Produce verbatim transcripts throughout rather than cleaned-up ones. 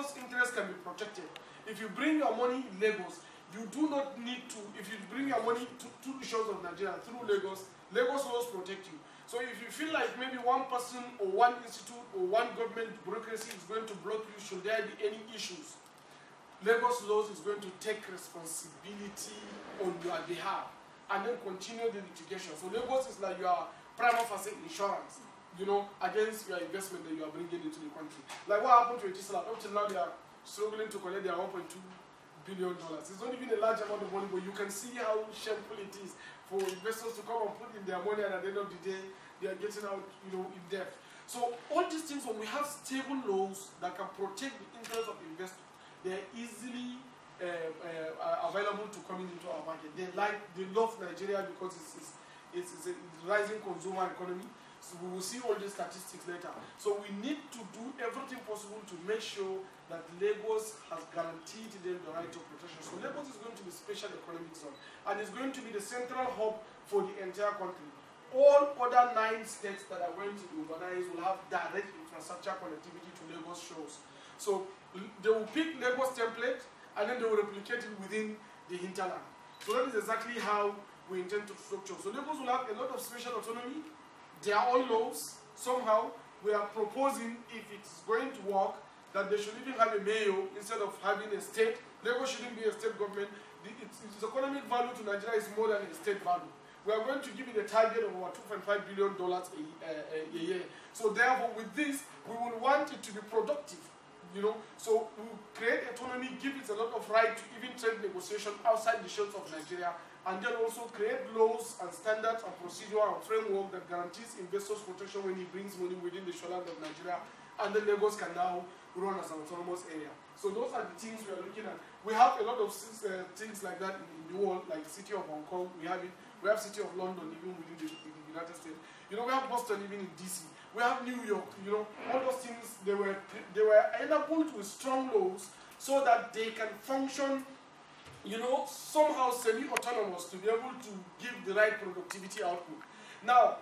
Lagos interests can be protected. If you bring your money in Lagos, you do not need to, if you bring your money to, to the shores of Nigeria through Lagos, Lagos laws protect you. So if you feel like maybe one person or one institute or one government bureaucracy is going to block you, should there be any issues, Lagos laws is going to take responsibility on your behalf and then continue the litigation. So Lagos is like your prima facie insurance, you know, against your investment that you are bringing into the country. Like what happened to Etisalat? Up till now they are struggling to collect their one point two billion dollars. It's not even a large amount of money, but you can see how shameful it is for investors to come and put in their money, and at the end of the day, they are getting out, you know, in debt. So all these things, when we have stable laws that can protect the interests of investors, they are easily uh, uh, available to coming into our market. They like, they love Nigeria because it's, it's, it's, it's a rising consumer economy. So we will see all these statistics later. So we need to do everything possible to make sure that Lagos has guaranteed them the right of protection. So Lagos is going to be a special economic zone, and it's going to be the central hub for the entire country. All other nine states that are going to be urbanized will have direct infrastructure connectivity to Lagos shores. So they will pick Lagos template, and then they will replicate it within the hinterland. So that is exactly how we intend to structure. So Lagos will have a lot of special autonomy. Their own laws. Somehow we are proposing, if it's going to work, that they should even have a mayor instead of having a state. Lagos shouldn't be a state government. The, its, its economic value to Nigeria is more than a state value. We are going to give it a target of about two point five billion dollars a, a, a year. So therefore, with this, we will want it to be productive. You know, so we will create autonomy, give it a lot of right to even trade negotiation outside the shores of Nigeria, and then also create laws and standards and procedure and framework that guarantees investors protection when he brings money within the shoreline of Nigeria, and then Lagos can now run as an autonomous area. So those are the things we are looking at. We have a lot of uh, things like that in, in the world, like the city of Hong Kong. We have it. We have city of London even within the, in the United States. You know, we have Boston even in D C. We have New York. You know, all those things, they were they were enabled with strong laws so that they can function, you know, somehow semi-autonomous to be able to give the right productivity output. Now,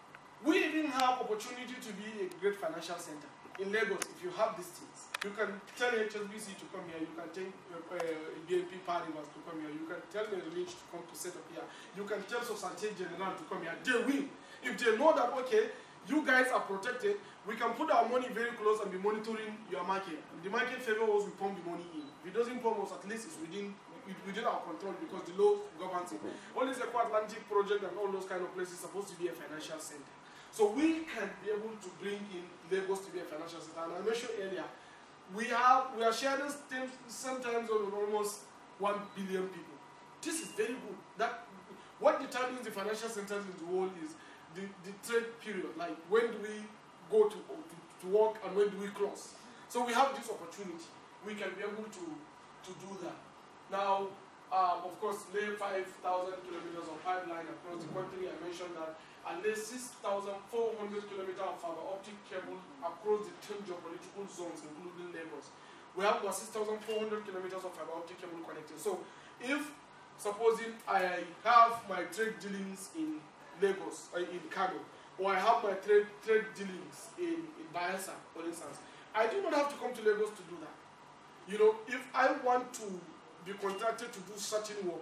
we even have opportunity to be a great financial center in Lagos. If you have these things, you can tell H S B C to come here. You can tell uh, uh, B N P Paribas to come here. You can tell Merrill Lynch to come to set up here. You can tell Societe Generale to come here. They will. If they know that, okay, you guys are protected, we can put our money very close and be monitoring your market. If the market favors us, we pump the money in. If it doesn't pump us, at least it's within within our control because the law governs it. All this Eco Atlantic project and all those kind of places are supposed to be a financial center. So we can be able to bring in Lagos to be a financial center. And I mentioned earlier, we have we are sharing sometimes on almost one billion people. This is very good. That what determines the financial centers in the world is the, the trade period. Like when do we go to, to to work and when do we close? So we have this opportunity. We can be able to to do that. Now, um, of course, lay five thousand kilometers of pipeline across the country. I mentioned that. And lay six thousand four hundred kilometers of fiber optic cable across the ten geopolitical zones, including Lagos. We have about six thousand four hundred kilometers of fiber optic cable connected. So, if, supposing I have my trade dealings in Lagos, or in Kano, or I have my trade, trade dealings in, in Bayelsa, for instance, I do not have to come to Lagos to do that. You know, if I want to be contracted to do certain work,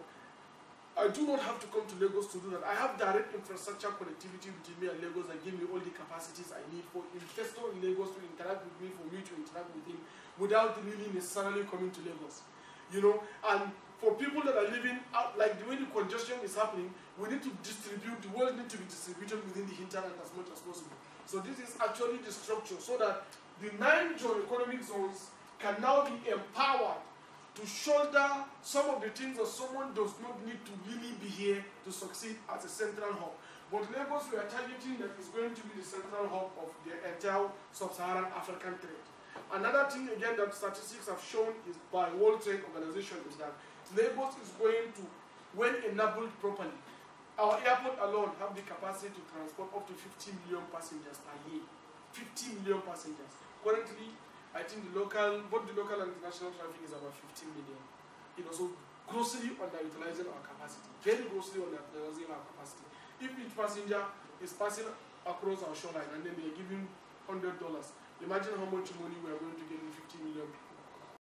I do not have to come to Lagos to do that. I have direct infrastructure connectivity between me and Lagos that give me all the capacities I need for investor in Lagos to interact with me, for me to interact with him, without really necessarily coming to Lagos. You know, and for people that are living out, like the way the congestion is happening, we need to distribute, the world needs to be distributed within the hinterland as much as possible. So this is actually the structure, so that the nine geo-economic zones can now be empowered to shoulder some of the things that someone does not need to really be here to succeed as a central hub. But Lagos, we are targeting that is going to be the central hub of the entire sub-Saharan African trade. Another thing, again, that statistics have shown is by World Trade Organization is that Lagos is going to, when enabled properly, our airport alone have the capacity to transport up to fifty million passengers per year. fifty million passengers. Currently, I think the local, both the local and international traffic is about fifteen million. You know, so grossly underutilizing our capacity. Very grossly underutilizing our capacity. If each passenger is passing across our shoreline and then they are giving one hundred dollars, imagine how much money we are going to get in fifty million